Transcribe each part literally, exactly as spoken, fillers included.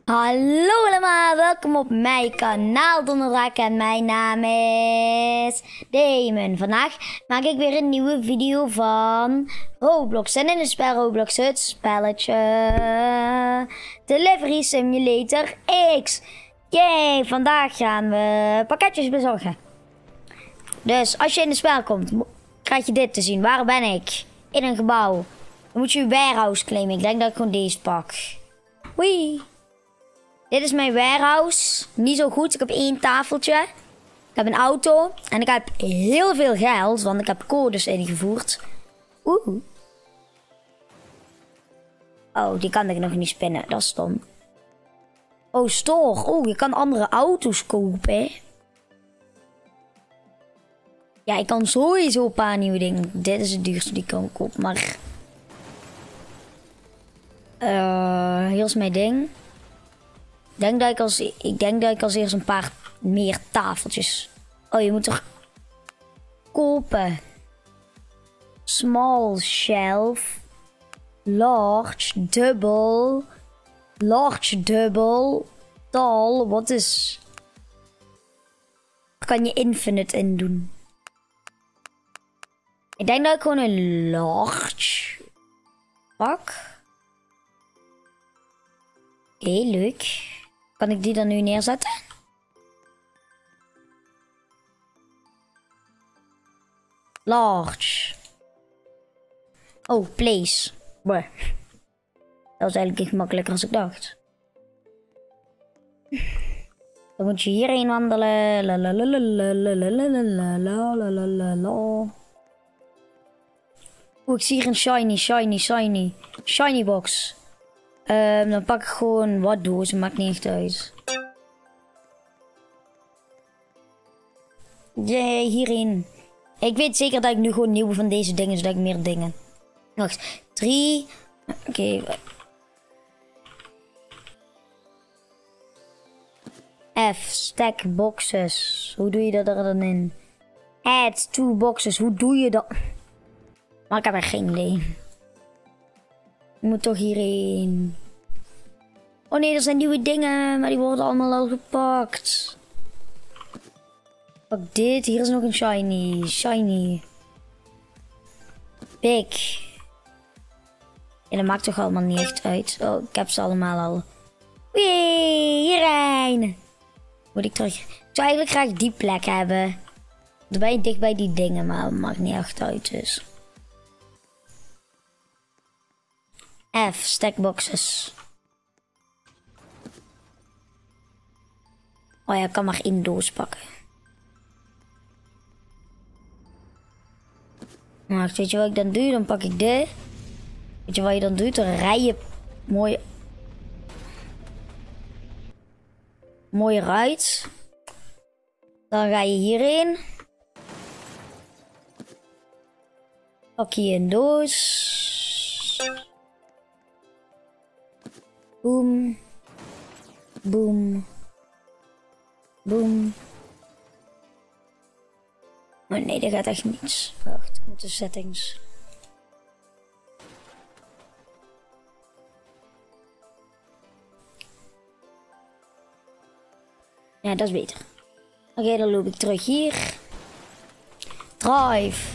Hallo allemaal, welkom op mijn kanaal Donderdraak en mijn naam is Damon. Vandaag maak ik weer een nieuwe video van Roblox en in het spel Roblox het spelletje Delivery Simulator X. Yay, vandaag gaan we pakketjes bezorgen. Dus als je in het spel komt, krijg je dit te zien. Waar ben ik? In een gebouw. Dan moet je je warehouse claimen. Ik denk dat ik gewoon deze pak. Wee. Dit is mijn warehouse. Niet zo goed. Ik heb één tafeltje. Ik heb een auto. En ik heb heel veel geld. Want ik heb codes ingevoerd. Oeh. Oh, die kan ik nog niet spinnen. Dat is stom. Oh, store. Oh, je kan andere auto's kopen. Ja, ik kan sowieso een paar nieuwe dingen. Dit is het duurste die ik kan kopen. Maar... Uh, hier is mijn ding. Ik denk, dat ik, als, ik denk dat ik als eerst een paar meer tafeltjes... Oh, je moet toch kopen. Small shelf. Large, double. Large, double. Tall. Wat is... Daar kan je infinite in doen. Ik denk dat ik gewoon een large pak. Oké, okay, leuk. Kan ik die dan nu neerzetten? Large. Oh, place. Buh. Dat was eigenlijk echt makkelijker als ik dacht. Dan moet je hierheen wandelen. Oeh, ik zie hier een shiny, shiny, shiny. Shiny box. Um, dan pak ik gewoon wat dozen, maakt niet echt uit. Jee, hierin. Ik weet zeker dat ik nu gewoon nieuwe van deze dingen, zodat ik meer dingen. Wacht, drie. Oké. Okay. F, stack boxes. Hoe doe je dat er dan in? Add two boxes, hoe doe je dat? Maar ik heb er geen idee. Ik moet toch hierheen. Oh nee, er zijn nieuwe dingen, maar die worden allemaal al gepakt. Pak dit, hier is nog een shiny. Shiny. Big. Ja, dat maakt toch allemaal niet echt uit. Oh, ik heb ze allemaal al. Wee, hierheen. Moet ik terug. Ik zou eigenlijk graag die plek hebben. Dan ben je dicht bij die dingen, maar het maakt niet echt uit dus. F, stack boxes. Oh ja, ik kan maar één doos pakken. Maar weet je wat ik dan doe? Dan pak ik dit. Weet je wat je dan doet? Dan rij je mooi... Mooi eruit. Dan ga je hierheen. Pak je een doos. Boom. Boom. Boom. Oh nee, dat gaat echt niets. Wacht, ik moet de settings. Ja, dat is beter. Oké, okay, dan loop ik terug hier. Drive.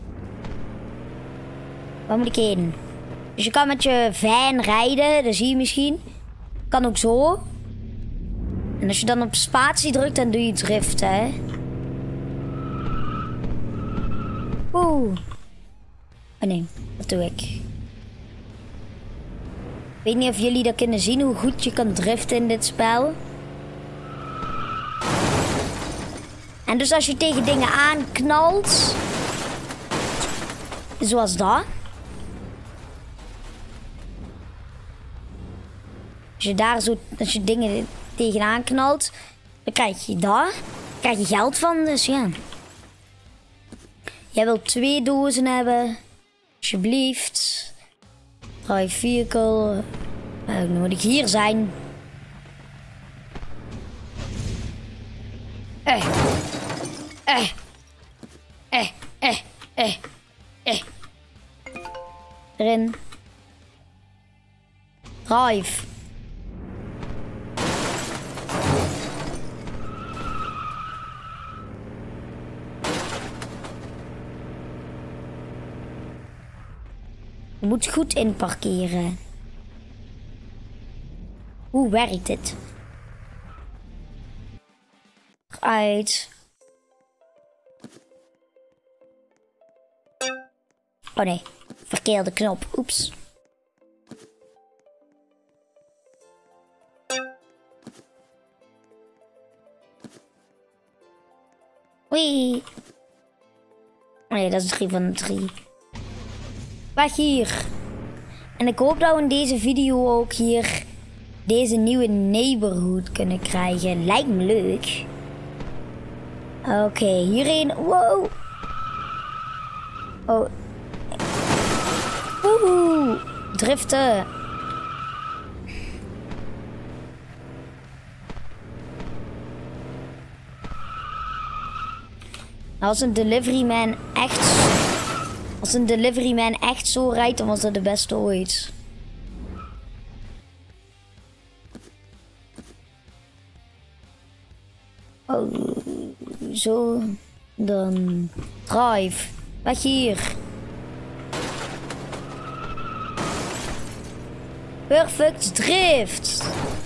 Waar moet ik heen? Dus je kan met je van rijden, dat zie je misschien. Kan ook zo. En als je dan op spatie drukt, dan doe je drift, hè. Oeh. Oh nee, dat doe ik. Ik weet niet of jullie dat kunnen zien, hoe goed je kan driften in dit spel. En dus als je tegen dingen aanknalt, zoals dat. Als je daar zo, als je dingen tegenaan knalt, dan krijg je dat. Dan krijg je geld van, dus ja. Jij wilt twee dozen hebben. Alsjeblieft. Drive vehicle. Nou, dan moet ik hier zijn. Eh. Eh. Eh. Eh. Eh. Eh. Erin. Drive. Je moet goed inparkeren. Hoe werkt dit? Uit. Oh nee, verkeerde knop. Oeps. Oei. Oh nee, dat is drie van de drie. Weg hier. En ik hoop dat we in deze video ook hier deze nieuwe neighborhood kunnen krijgen. Lijkt me leuk. Oké, okay, hierheen. Wow. Oh. Oeh. Driften. Als een delivery man echt... Als een delivery man echt zo rijdt, dan was dat de beste ooit. Oh, zo. Dan... Drive. Weg hier. Perfect drift.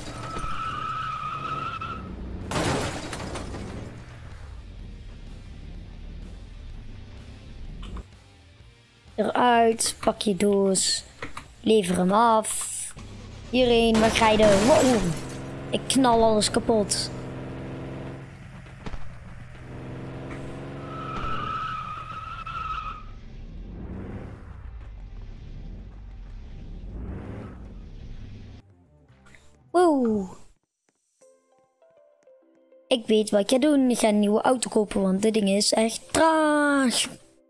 Eruit, pak je doos, lever hem af. Hierheen, wegrijden. Wow, ik knal alles kapot. Wow. Ik weet wat ik ga doen. Ik ga een nieuwe auto kopen, want dit ding is echt traag.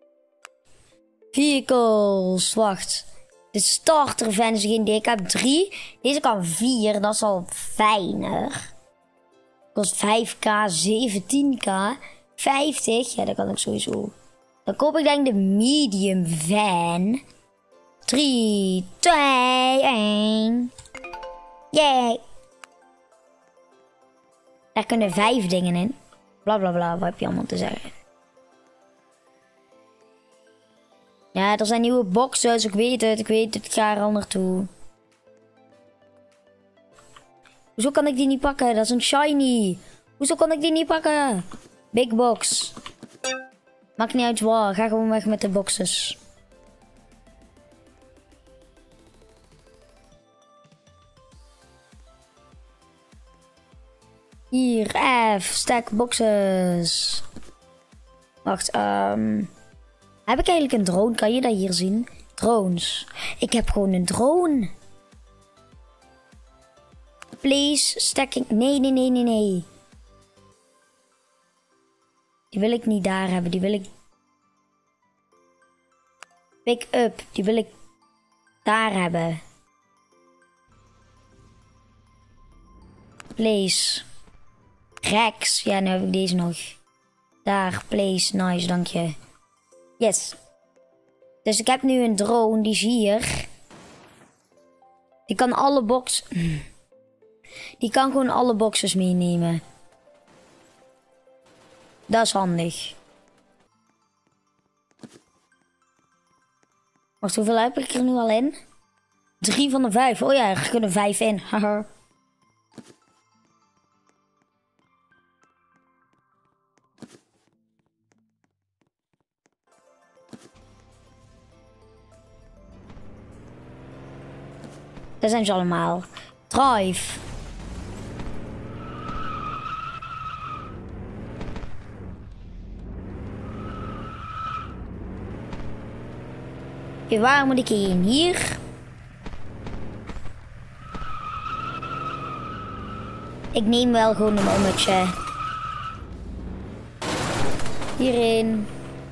Vehicles, wacht. De starter Venziging, ik heb drie. Deze kan vier, dat is al fijner. Kost vijf k, zeventien k, vijftig. Ja, dat kan ik sowieso. Dan koop ik denk de medium van. drie, twee, één. Yay. Daar kunnen vijf dingen in. Bla bla bla, wat heb je allemaal te zeggen? Ja, er zijn nieuwe boxes, ik weet het, ik weet het, ik ga er al naartoe. Hoezo kan ik die niet pakken? Dat is een shiny. Hoezo kan ik die niet pakken? Big box. Maakt niet uit waar, ga gewoon weg met de boxes. Hier, F, stack boxes. Wacht, um... heb ik eigenlijk een drone? Kan je dat hier zien? Drones. Ik heb gewoon een drone. Please, stacking. Nee, nee, nee, nee, nee. Die wil ik niet daar hebben. Die wil ik... Pick up. Die wil ik daar hebben. Place. Rex. Ja, nu heb ik deze nog. Daar, place. Nice, dank je. Yes. Dus ik heb nu een drone, die is hier. Die kan alle box... Die kan gewoon alle boxes meenemen. Dat is handig. Wacht, hoeveel heb ik er nu al in? Drie van de vijf. Oh ja, er kunnen vijf in. Haha. Dat zijn ze allemaal. Drive. Oké, waar moet ik heen? Hier. Ik neem wel gewoon een ommetje. Hierin.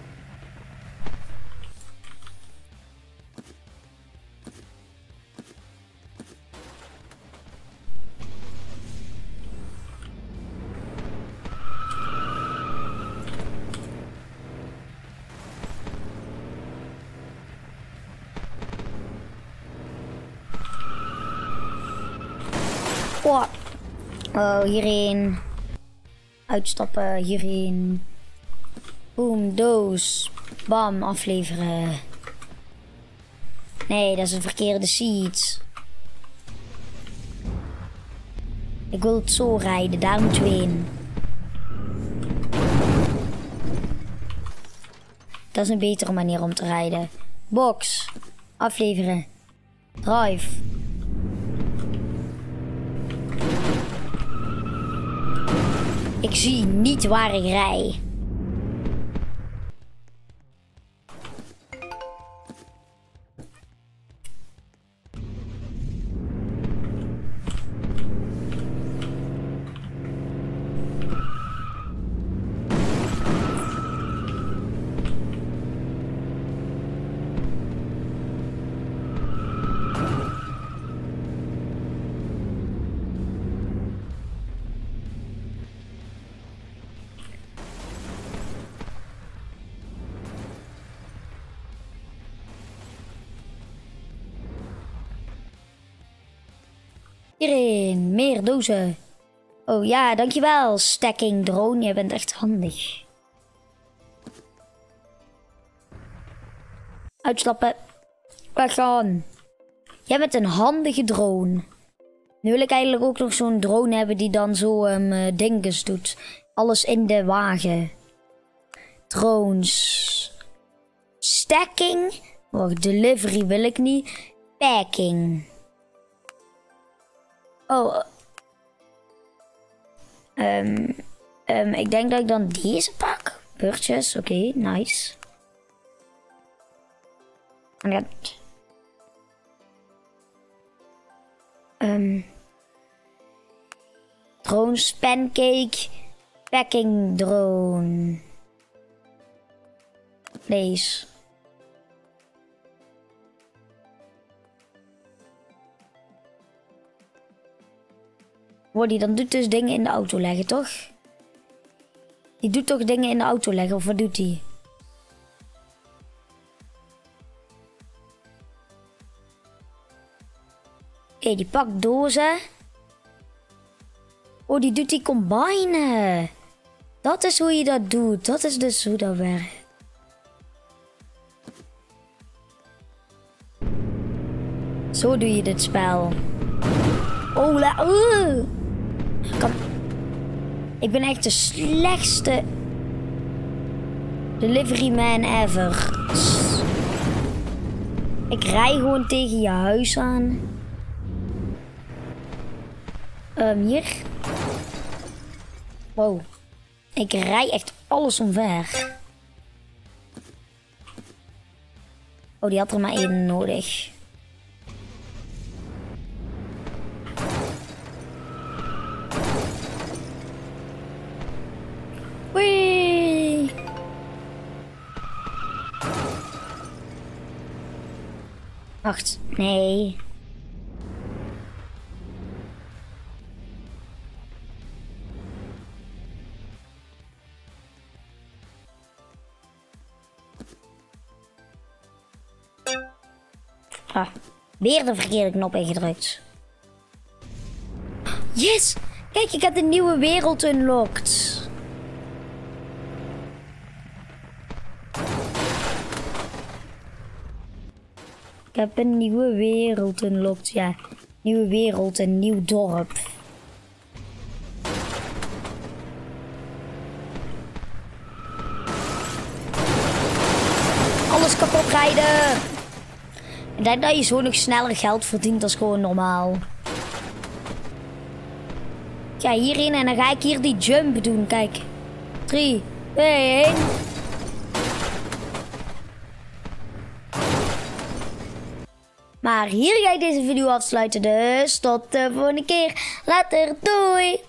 Oh. Oh, hierheen. Uitstappen, hierheen. Boom, doos. Bam, afleveren. Nee, dat is een verkeerde seat. Ik wil het zo rijden, daar moeten we heen. Dat is een betere manier om te rijden. Box. Afleveren. Drive. Ik zie niet waar ik rij. Hierin, meer dozen. Oh ja, dankjewel, stacking drone. Je bent echt handig. Uitstappen. Weggaan. Jij bent een handige drone. Nu wil ik eigenlijk ook nog zo'n drone hebben die dan zo um, dinges doet. Alles in de wagen. Drones. Stacking. Wacht, delivery wil ik niet. Packing. Oh. Um, um, ik denk dat ik dan deze pak. Purchase, oké, okay, nice. En dat. Um, drones, pancake, packing drone. Deze. Wow, die dan doet dus dingen in de auto leggen, toch? Die doet toch dingen in de auto leggen, of wat doet die? Oké, okay, die pakt dozen. Oh, die doet die combinen. Dat is hoe je dat doet. Dat is dus hoe dat werkt. Zo doe je dit spel. Oh, la... Uh. Kan... Ik ben echt de slechtste delivery man ever. Ik rij gewoon tegen je huis aan. Um, hier. Wow. Ik rij echt alles omver. Oh, die had er maar één nodig. Wee. Wacht, nee. Ah, weer de verkeerde knop ingedrukt. Yes! Kijk, ik heb de nieuwe wereld unlocked. Ik heb een nieuwe wereld unlocked, ja. Nieuwe wereld, een nieuw dorp. Alles kapot rijden! Ik denk dat je zo nog sneller geld verdient, dat is gewoon normaal. Ik ga hierin en dan ga ik hier die jump doen, kijk. drie, twee, één. Maar hier ga ik deze video afsluiten, dus tot de volgende keer. Later, doei!